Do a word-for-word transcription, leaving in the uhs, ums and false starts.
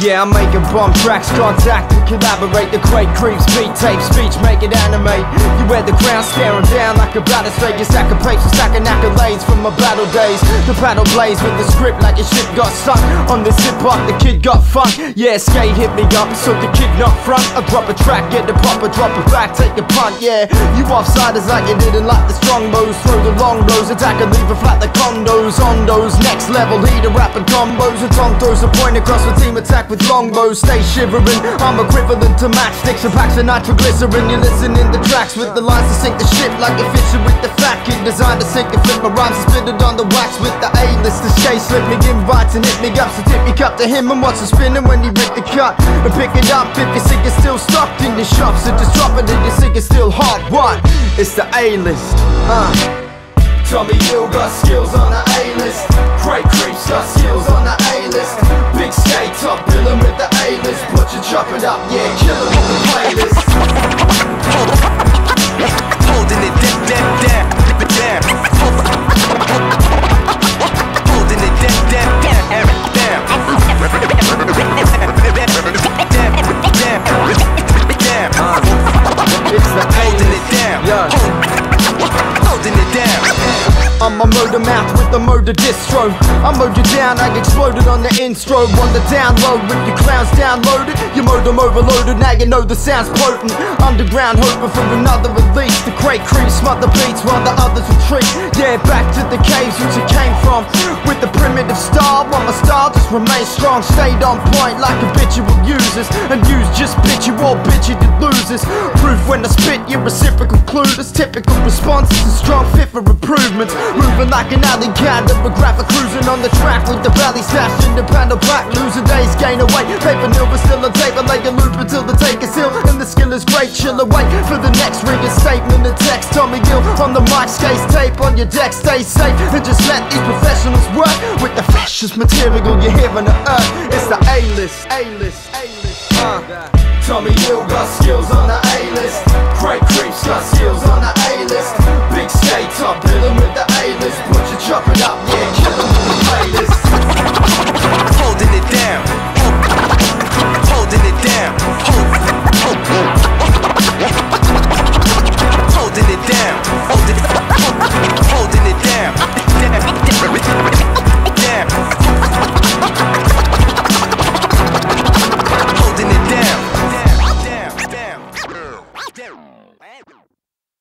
Yeah, I'm making bomb tracks, contact and collaborate. The crate creeps, beat tape, speech, make it animate. You wear the crown, staring down like a balustrade. You stack of papes, stacking accolades from my battle days. The battle blaze with the script like your shit got stuck. On this hip hop, the kid got fun. Yeah, Skae hit me up, so the kid not front. I drop a track, get the proper, drop it back, take a punt. Yeah, you offsiders like you didn't like the strong bows. Throw the long blows, attack and leave it flat the condos. On those next level, heater rapping combos. And Tom throws a point across the team attack with longbows. Stay shivering, I'm equivalent to matchsticks and packs of nitroglycerin. You're listening to tracks with the lines to sink the ship like a fisher with the fat kid. Designed to sink and flip my rhymes and spit it on the wax with the A-list. The Skae slip me invites and hit me up. So tip me cup to him and watch it spinning when he rip the cut. And pick it up if you think it's still stocked in your shop. So just drop it if you think it's still hot. What? It's the A-list. Uh. Tommy Gill got skills on the A-list. Great Creeps got skills on the A-list. Big Skae top billin' with the A-list. Put your chop it up, yeah, kill it with the playlist. Holding it down, down, down, down. Holding it down, down, down, down. It's the holding it down, yeah. Holding it down. I'm a murder mouth with a murder distro. I mowed you down, I exploded on the intro. On the download with your clowns downloaded. Your modem overloaded, now you know the sound's potent. Underground hoping for another release. The crate creeps, smother beats while the others retreat. Yeah, back to the caves which you came from. With the primitive style, while my style just remains strong. Stayed on point like habitual users. And use just bitch you all bitch you did losers. Proof when I spit, your reciprocal clueless. Typical responses and strong fit for improvements. Moving like an alley cat, demographic cruising on the track with the valley stashed in the panel back. Losing days, gain away. Paper nil, but still a tape. I lay a loop until the take is ill. And the skill is great. Chill away for the next ringing statement. The text, Tommy Gill on the mic, Skae's tape on your deck. Stay safe and just let these professionals work with the freshest material you hear on the earth. It's the A-list, A-list, A-list. Uh. Tommy Gill got skills on the A-list. Great